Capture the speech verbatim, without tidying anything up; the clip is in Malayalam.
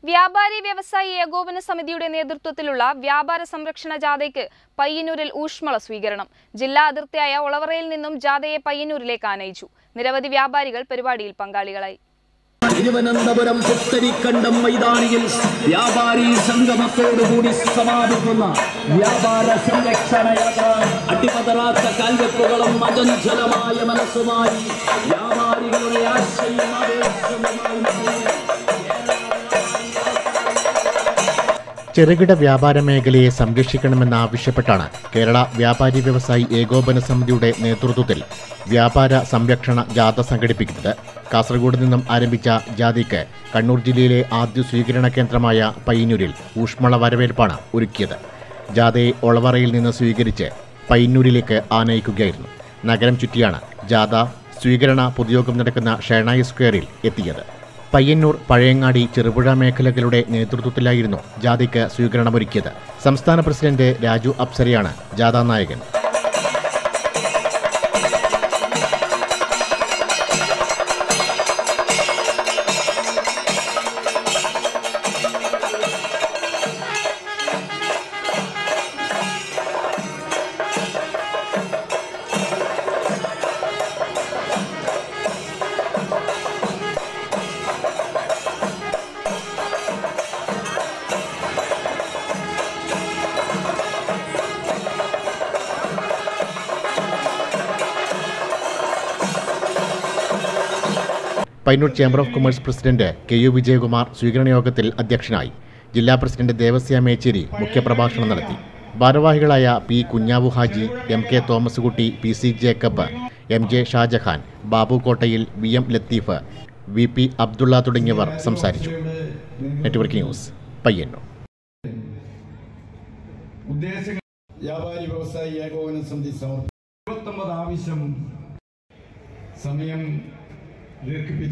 വ്യാപാരി വ്യവസായി ഏകോപന സമിതിയുടെ നേതൃത്വത്തിലുള്ള വ്യാപാര സംരക്ഷണ ജാഥയ്ക്ക് പയ്യന്നൂരിൽ ഊഷ്മള സ്വീകരണം. ജില്ലാ അതിർത്തിയായ ഒളവറയിൽ നിന്നും ജാഥയെ പയ്യന്നൂരിലേക്ക് ആനയിച്ചു. നിരവധി വ്യാപാരികൾ പരിപാടിയിൽ പങ്കാളികളായി. തിരുവനന്തപുരം പുത്തരിക്കണ്ടം മൈതാനിയിൽ വ്യാപാരി സംഗമത്തോടുകൂടി സമാപിക്കുന്ന വ്യാപാര സംരക്ഷണ യാത്ര അടിപതറാത്ത കാൽവെപ്പുകളും അചഞ്ചലമായ മനസ്സുമായി വ്യാപാരികളുടെ ആശയം ചെറുകിട വ്യാപാര മേഖലയെ സംരക്ഷിക്കണമെന്നാവശ്യപ്പെട്ടാണ് കേരള വ്യാപാരി വ്യവസായി ഏകോപന സമിതിയുടെ നേതൃത്വത്തിൽ വ്യാപാര സംരക്ഷണ ജാഥ സംഘടിപ്പിക്കുന്നത്. കാസർഗോഡ് നിന്നും ആരംഭിച്ച ജാഥയ്ക്ക് കണ്ണൂർ ജില്ലയിലെ ആദ്യ സ്വീകരണ കേന്ദ്രമായ പയ്യന്നൂരിൽ ഊഷ്മള വരവേൽപ്പാണ് ഒരുക്കിയത്. ജാഥയെ ഒളവറയിൽ നിന്ന് സ്വീകരിച്ച് പയ്യന്നൂരിലേക്ക് ആനയിക്കുകയായിരുന്നു. നഗരം ചുറ്റിയാണ് ജാഥ സ്വീകരണ പൊതുയോഗം നടക്കുന്ന ഷേണായി സ്ക്വയറിൽ എത്തിയത്. പയ്യന്നൂർ, പഴയങ്ങാടി, ചെറുപുഴ മേഖലകളുടെ നേതൃത്വത്തിലായിരുന്നു ജാഥയ്ക്ക് സ്വീകരണമൊരുക്കിയത്. സംസ്ഥാന പ്രസിഡന്റ് രാജു അപ്സരയാണ് ജാഥാ നായകൻ. Payyanur chamber of commerce president K U Vijayakumar സ്വീകരണ യോഗത്തിൽ അധ്യക്ഷനായി. ജില്ലാ പ്രസിഡന്റ് ദേവസ്യ മേച്ചേരി മുഖ്യപ്രഭാഷണം നടത്തി. ഭാരവാഹികളായ P Kunhavu Haji, M K Thomas Kutty, P C Jacob, M J Shajahan, Babu Kottayil, V M Latheef, V P Abdulla തുടങ്ങിയവർ സംസാരിച്ചു. Network news, Payyanur. വ്യാപാരി വ്യവസായി ഏകോപന സമിതി സമർപ്പിച്ച ആവശ്യം സമയം ദീർഘിപ്പിച്ചു.